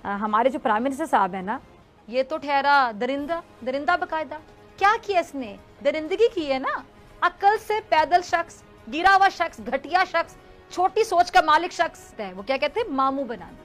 हमारे जो prime minister साहब है ना, ये तो ठहरा दरिंदा बकायदा। क्या किया इसने? दरिंदगी की है ना। अक्ल से पैदल शख्स, गिरा हुआ शख्स, घटिया शख्स, छोटी सोच का मालिक शख्स है। वो क्या कहते हैं? मामू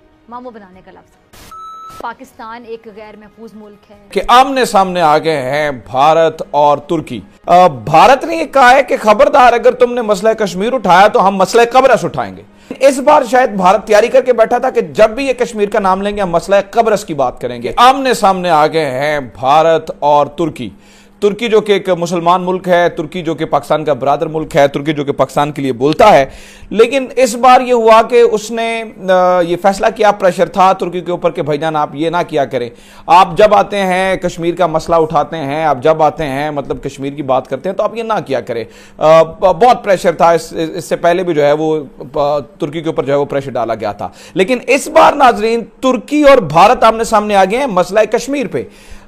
बनाने का लफ्ज। पाकिस्तान एक गैर महफूज मुल्क है कि आमने सामने आ गए हैं भारत और तुर्की। भारत ने ये कहा है कि खबरदार अगर तुमने मसला कश्मीर उठाया तो हम मसला कब्रस उठाएंगे। इस बार शायद भारत तैयारी करके बैठा था कि जब भी ये कश्मीर का नाम लेंगे हम मसला कब्रस की बात करेंगे। आमने सामने आ गए हैं भारत और तुर्की। तुर्की जो कि एक मुसलमान मुल्क है, तुर्की जो कि पाकिस्तान का बरादर मुल्क है, तुर्की जो कि पाकिस्तान के लिए बोलता है, लेकिन इस बार ये हुआ कि उसने ये फैसला किया, प्रेशर था तुर्की के ऊपर कि भाईजान आप ये ना किया करें। आप जब आते हैं कश्मीर का मसला उठाते हैं, आप जब आते हैं मतलब कश्मीर की बात करते हैं तो आप ये ना किया करें। बहुत प्रेशर था, इससे पहले भी जो है वो तुर्की के ऊपर जो है वो प्रेशर डाला गया था। लेकिन इस बार नाजरीन तुर्की और भारत आमने सामने आ गए हैं मसला कश्मीर पे।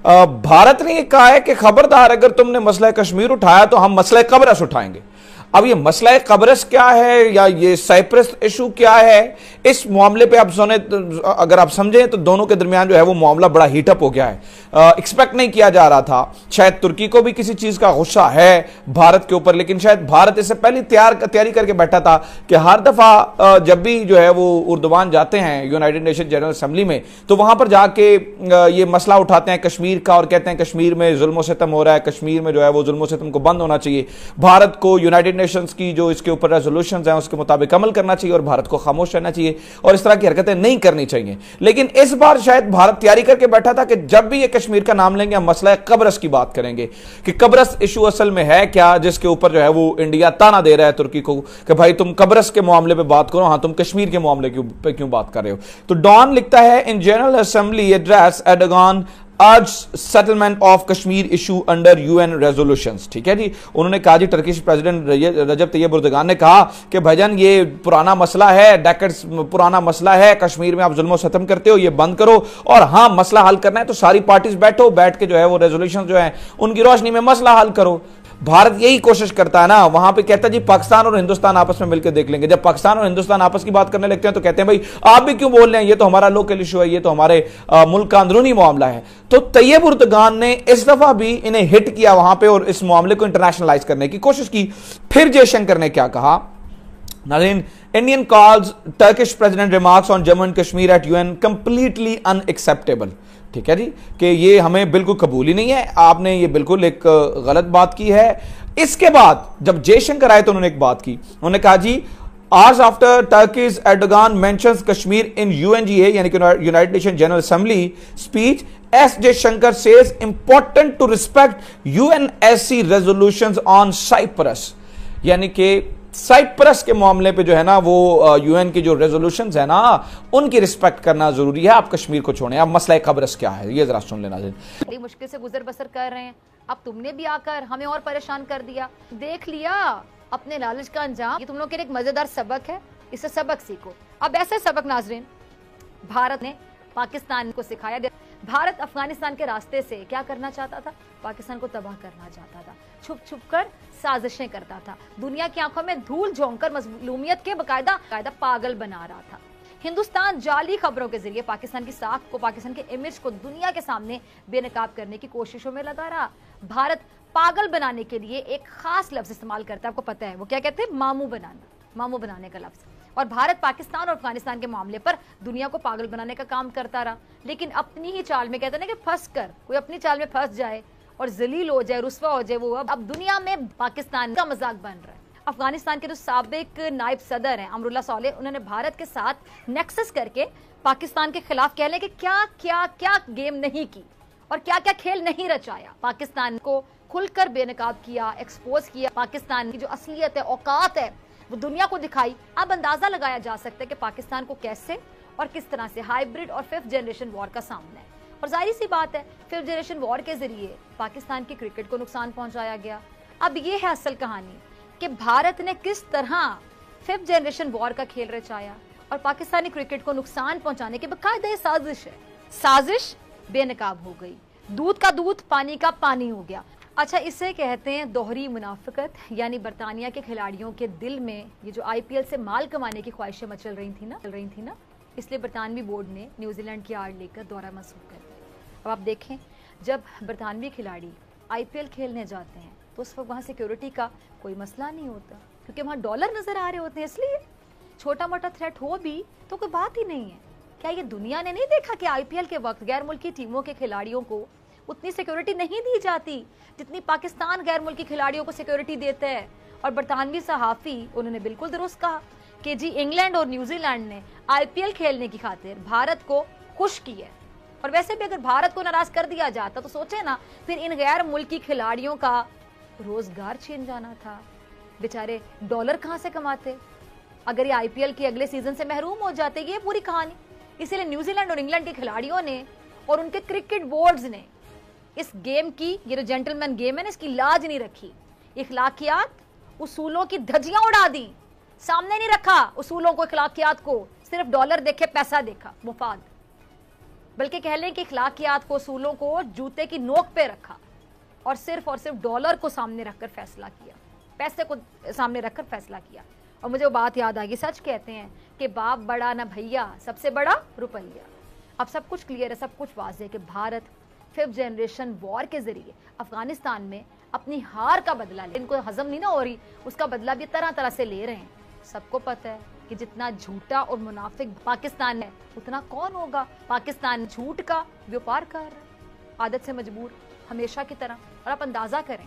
भारत ने यह कहा है कि खबरदार अगर तुमने मसला कश्मीर उठाया तो हम मसला कब्रस उठाएंगे। अब ये मसला कब्रस क्या है या ये साइप्रस इशू क्या है, इस मामले पे आप सुने अगर आप समझें तो दोनों के दरमियान जो है वो मामला बड़ा हीटअप हो गया है। एक्सपेक्ट नहीं किया जा रहा था। शायद तुर्की को भी किसी चीज का गुस्सा है भारत के ऊपर, लेकिन शायद भारत इससे पहले तैयारी करके बैठा था कि हर दफा जब भी जो है वो उर्दवान जाते हैं यूनाइटेड नेशन जनरल असेंबली में तो वहां पर जाके ये मसला उठाते हैं कश्मीर का और कहते हैं कश्मीर में जुल्म सितम हो रहा है, कश्मीर में जो है वो जुल्म सितम को बंद होना चाहिए, भारत को यूनाइटेड नेशंस की जो इसके ऊपर रेजोल्यूशंस हैं उसके मुताबिक अमल करना चाहिए और भारत को खामोश रहना चाहिए और इस तरह की हरकतें नहीं करनी चाहिए। लेकिन इस बार शायद भारत तैयारी करके बैठा था कि जब भी ये कश्मीर का नाम लेंगे हम मसला कब्रस की बात करेंगे कि कब्रस इशू असल में है क्या, जिसके ऊपर जो है वो इंडिया ताना दे रहा है तुर्की को कि भाई तुम कब्रस के मामले पे बात करो, हाँ तुम कश्मीर के मामले पे क्यों बात कर रहे हो। तो डॉन लिखता है in general assembly address Erdogan urges settlement of Kashmir issue under UN resolutions. ठीक है जी, उन्होंने कहा जी Turkish president Recep Tayyip Erdogan ने कहा कि भाईजान ये पुराना मसला है, डेकेड्स पुराना मसला है, कश्मीर में आप जुल्म खत्म करते हो, ये बंद करो और हाँ मसला हल करना है तो सारी पार्टीज बैठ के जो है वो रेजोल्यूशन जो है उनकी रोशनी में मसला हल करो। भारत यही कोशिश करता है ना, वहां पे कहता है जी पाकिस्तान और हिंदुस्तान आपस में मिलकर देख लेंगे। जब पाकिस्तान और हिंदुस्तान आपस की बात करने लगते हैं तो कहते हैं भाई आप भी क्यों बोल रहे हैं, ये तो हमारा लोकल इशू है, ये तो हमारे मुल्क का अंदरूनी मामला है। तो तैयब एर्दोगान ने इस दफा भी इन्हें हिट किया वहां पे और इस मामले को इंटरनेशनलाइज करने की कोशिश की। फिर जयशंकर ने क्या कहा नाज़रीन, Indian calls Turkish president remarks on Jammu and Kashmir at UN completely unacceptable. ठीक है जी, कि ये हमें बिल्कुल कबूल ही नहीं है, आपने ये बिल्कुल एक गलत बात की है। इसके बाद जब जयशंकर आए तो उन्होंने एक बात की, उन्होंने कहा जी आज after Turkey's Erdogan mentions Kashmir in UNGA यानी कि united nation general assembly speech, S Jaishankar says important to respect UNSC resolutions on Cyprus. यानी कि साइप्रस के मामले पे जो है ना वो यूएन की जो रेजोल्यूशंस है ना उनकी रिस्पेक्ट करना जरूरी है। आप कश्मीर को छोड़ें, अब मसला कब्रस क्या है ये जरा सुन लेना। बड़ी मुश्किल से गुजर बसर कर रहे हैं, अब तुमने भी आकर हमें और परेशान कर दिया। देख लिया अपने लालच का अंजाम। ये तुम लोग के लिए एक मजेदार सबक है, इससे सबक सीखो। अब ऐसे सबक नाजरीन भारत ने पाकिस्तान को सिखाया। भारत अफगानिस्तान के रास्ते से क्या करना चाहता था? पाकिस्तान को तबाह करना चाहता था, छुप छुप कर साजिशें करता था, दुनिया की आंखों में धूल झोंककर मजलूमियत के बकायदा पागल बना रहा था। हिंदुस्तान जाली खबरों के जरिए पाकिस्तान की साख को, पाकिस्तान के इमेज को दुनिया के सामने बेनकाब करने की कोशिशों में लगा रहा। भारत पागल बनाने के लिए एक खास लफ्ज इस्तेमाल करता है, आपको पता है वो क्या कहते हैं? मामू बनाने का लफ्ज। और भारत पाकिस्तान और अफगानिस्तान के मामले पर दुनिया को पागल बनाने का काम करता रहा, लेकिन अपनी ही चाल में, कहते हैं ना कि फंस कर कोई अपनी चाल में फंस जाए और जलील हो जाए, रुस्वा हो जाए, वो अब दुनिया में पाकिस्तान का मजाक बन रहा है। अफगानिस्तान के जो साबिक नायब सदर हैं अमरुल्लाह सालेह, उन्होंने भारत के साथ नेक्सस करके पाकिस्तान के खिलाफ कह लें कि क्या क्या क्या गेम नहीं की और क्या क्या खेल नहीं रचाया। पाकिस्तान को खुलकर बेनकाब किया, एक्सपोज किया, पाकिस्तान की जो असलियत है, औकात है, वो दुनिया को दिखाई। अब अंदाजा लगाया जा सकता है कि पाकिस्तान को कैसे और किस तरह से हाइब्रिड और 5th जनरेशन वॉर का सामना है। और जाहिर सी बात है 5th जनरेशन वॉर के जरिए पाकिस्तान की क्रिकेट को नुकसान पहुंचाया गया। अब ये है असल कहानी कि भारत ने किस तरह 5th जनरेशन वॉर का खेल रचाया और पाकिस्तानी क्रिकेट को नुकसान पहुंचाने की बाकायदा साजिश है। साजिश बेनकाब हो गई, दूध का दूध पानी का पानी हो गया। अच्छा, इसे कहते हैं दोहरी मुनाफिकत, यानी बरतानिया के खिलाड़ियों के दिल में ये जो आईपीएल से माल कमाने की ख्वाहिशें मचल रही थी ना, اس لیے برطانوی بورڈ نے نیوزی لینڈ کی آڑ لے کر دورہ منسوخ کر دیا۔ اب آپ دیکھیں جب برطانوی کھلاڑی آئی پی ایل کھیلنے جاتے ہیں تو اس وقت وہاں سیکیورٹی کا کوئی مسئلہ نہیں ہوتا، کیونکہ وہاں ڈالر نظر آ رہے ہوتے ہیں، اس لیے چھوٹا موٹا تھریٹ ہو بھی تو کوئی بات ہی نہیں ہے۔ کیا یہ دنیا نے نہیں دیکھا کہ آئی پی ایل کے وقت غیر ملکی ٹیموں کے کھلاڑیوں کو اتنی سیکیورٹی نہیں دی جاتی جتنی پاکستان غیر ملکی کھلاڑیوں کو سیکیورٹی دیتا ہے؟ اور برطانوی صحافی انہوں نے بالکل درست کہا کہ جی انگلینڈ اور نیوزی لینڈ نے آئی پی ایل کھیلنے کی خاطر بھارت کو خوش کی ہے، اور ویسے بھی اگر بھارت کو ناراض کر دیا جاتا تو سوچے نا پھر ان غیر ملکی کھلاڑیوں کا روزگار چھین جانا تھا، بیچارے ڈالر کہاں سے کماتے اگر یہ آئی پی ایل کے اگلے سیزن سے محروم ہو جاتے۔ یہ پوری کہانی اسی لیے نیوزی لینڈ اور انگلینڈ کے کھلاڑیوں نے اور ان کے کرکٹ بورڈز نے اس گیم کی، یہ جو جینٹل مین گیم ہے نا، اس کی لاج نہیں رکھی، اخلاقیات اصولوں کی دھجیاں اڑا دیں، سامنے نہیں رکھا اصولوں کو، اخلاقیات کو، صرف ڈالر دیکھے، پیسہ دیکھا، مفاد، بلکہ کہہ لیں کہ اخلاقیات کو، اصولوں کو جوتے کی نوک پہ رکھا اور صرف ڈالر کو سامنے رکھ کر فیصلہ کیا، پیسے کو سامنے رکھ کر فیصلہ کیا۔ اور مجھے وہ بات یاد آ گئی، سچ کہتے ہیں کہ باپ بڑا نہ بھیا، سب سے بڑا روپیہ۔ اب سب کچھ کلیئر ہے، سب کچھ واضح ہے کہ بھارت 5th جنریشن وار کے ذریعے افغانستان میں اپنی ہار کا بدلہ لے، ان کو ہضم نہیں نہ ہو رہی، اس کا بدلہ بھی طرح طرح سے لے رہے ہیں۔ سب کو پتہ ہے کہ جتنا جھوٹا اور منافق پاکستان ہے اتنا کون ہوگا؟ پاکستان جھوٹ کا ویوپار کر رہا ہے، عادت سے مجبور، ہمیشہ کی طرح۔ اور آپ اندازہ کریں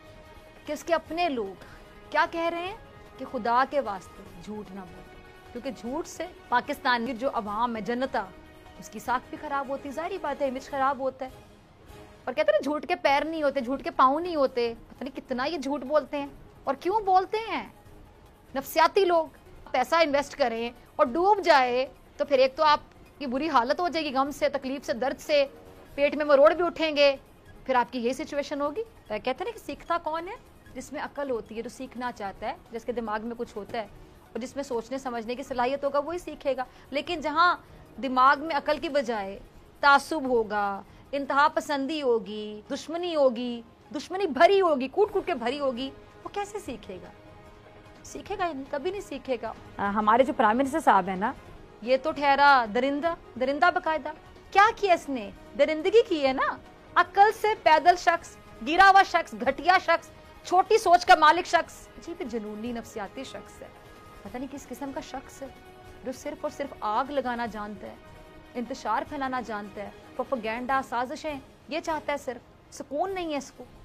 کہ اس کے اپنے لوگ کیا کہہ رہے ہیں کہ خدا کے واسطے جھوٹ نہ بولے، کیونکہ جھوٹ سے پاکستان کی جو عوام ہے، جنتا، اس کی ساکھ بھی خراب ہوتی، ظاہری بات ہے، امیج خراب ہوتا ہے۔ اور کہتے ہیں جھوٹ کے پیر نہیں ہوتے، جھوٹ کے پاؤں نہیں ہوتے، پتہ نہیں کتنا یہ جھوٹ بولتے ہیں اور کیوں بولتے ہیں۔ نفسیاتی لوگ پیسہ انویسٹ کریں اور ڈوب جائے تو پھر ایک تو آپ کی بری حالت ہو جائے گی، غم سے، تکلیف سے، درد سے، پیٹ میں مروڑ بھی اٹھیں گے، پھر آپ کی یہی سچویشن ہوگی۔ کہتے ہیں کہ سیکھتا کون ہے؟ جس میں عقل ہوتی ہے، جو سیکھنا چاہتا ہے، جس کے دماغ میں کچھ ہوتا ہے اور جس میں سوچنے سمجھنے کی صلاحیت ہوگا وہی سیکھے گا۔ لیکن جہاں دماغ میں عقل کی بجائے تعصب ہوگا، انتہا پسندی ہوگی، دشمنی ہوگی، دشمنی بھری ہوگی، کوٹ کوٹ کے بھری ہوگی، وہ کیسے سیکھے گا؟ سیکھے گا نہیں، کبھی نہیں سیکھے گا۔ ہمارے جو پرائم منسٹر صاحب ہیں نا، یہ تو ٹھہرا درندہ باقاعدہ۔ کیا کیا اس نے؟ درندگی کی ہے نا، عقل سے پیدل شخص، گرا ہوا شخص، گھٹیا شخص، چھوٹی سوچ کا مالک شخص، عجیب جنونی نفسیاتی شخص ہے، پتہ نہیں کس قسم کا شخص ہے، جو صرف اور صرف آگ لگانا جانتا ہے، انتشار پھیلانا جانتا ہے، پروپیگنڈا، سازشیں، یہ چاہتا ہے، صرف سکون نہیں ہے اس کو۔